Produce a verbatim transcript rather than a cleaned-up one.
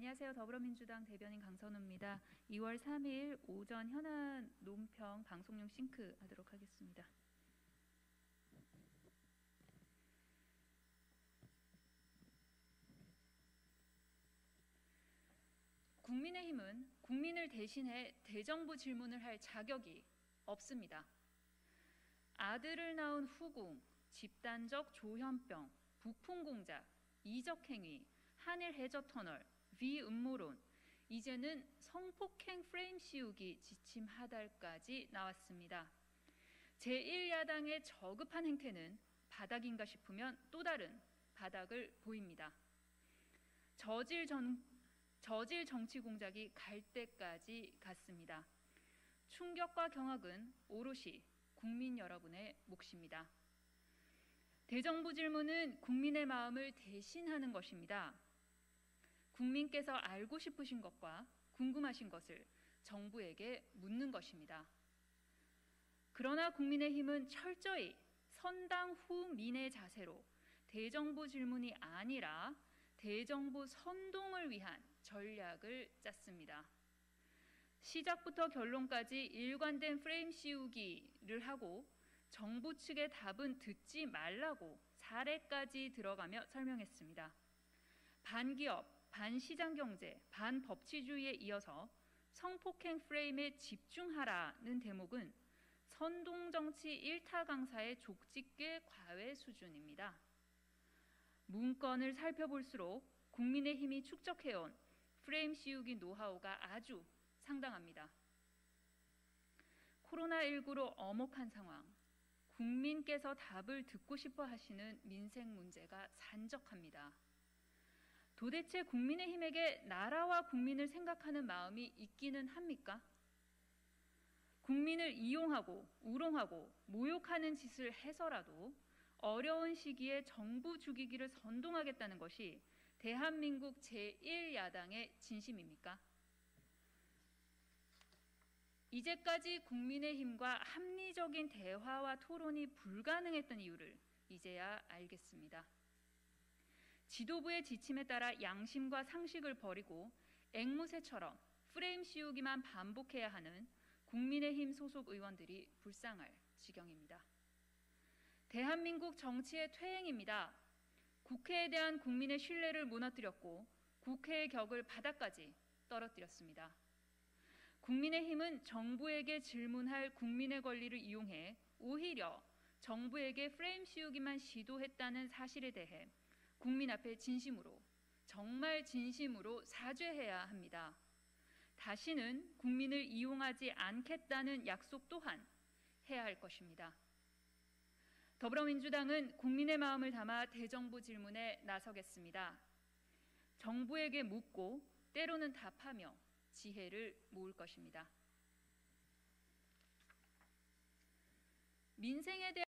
안녕하세요. 더불어민주당 대변인 강선우입니다. 이월 삼일 오전 현안 논평 방송용 싱크 하도록 하겠습니다. 국민의힘은 국민을 대신해 대정부 질문을 할 자격이 없습니다. 아들을 낳은 후궁, 집단적 조현병, 부풍공작, 이적행위, 한일 해저터널, 위음모론, 이제는 성폭행 프레임 씌우기 지침 하달까지 나왔습니다. 제일 야당의 저급한 행태는 바닥인가 싶으면 또 다른 바닥을 보입니다. 저질, 전, 저질 정치 공작이 갈 때까지 갔습니다. 충격과 경악은 오롯이 국민 여러분의 몫입니다. 대정부 질문은 국민의 마음을 대신하는 것입니다. 국민께서 알고 싶으신 것과 궁금하신 것을 정부에게 묻는 것입니다. 그러나 국민의힘은 철저히 선당 후민의 자세로 대정부 질문이 아니라 대정부 선동을 위한 전략을 짰습니다. 시작부터 결론까지 일관된 프레임 씌우기를 하고 정부 측의 답은 듣지 말라고 사례까지 들어가며 설명했습니다. 반기업, 반시장경제, 반법치주의에 이어서 성폭행 프레임에 집중하라는 대목은 선동정치 일타 강사의 족집게 과외 수준입니다. 문건을 살펴볼수록 국민의힘이 축적해온 프레임 씌우기 노하우가 아주 상당합니다. 코로나십구로 엄혹한 상황, 국민께서 답을 듣고 싶어 하시는 민생 문제가 산적합니다. 도대체 국민의힘에게 나라와 국민을 생각하는 마음이 있기는 합니까? 국민을 이용하고 우롱하고 모욕하는 짓을 해서라도 어려운 시기에 정부 죽이기를 선동하겠다는 것이 대한민국 제일 야당의 진심입니까? 이제까지 국민의힘과 합리적인 대화와 토론이 불가능했던 이유를 이제야 알겠습니다. 지도부의 지침에 따라 양심과 상식을 버리고 앵무새처럼 프레임 씌우기만 반복해야 하는 국민의힘 소속 의원들이 불쌍할 지경입니다. 대한민국 정치의 퇴행입니다. 국회에 대한 국민의 신뢰를 무너뜨렸고 국회의 격을 바닥까지 떨어뜨렸습니다. 국민의힘은 정부에게 질문할 국민의 권리를 이용해 오히려 정부에게 프레임 씌우기만 시도했다는 사실에 대해 국민 앞에 진심으로, 정말 진심으로 사죄해야 합니다. 다시는 국민을 이용하지 않겠다는 약속 또한 해야 할 것입니다. 더불어민주당은 국민의 마음을 담아 대정부 질문에 나서겠습니다. 정부에게 묻고 때로는 답하며 지혜를 모을 것입니다. 민생에 대한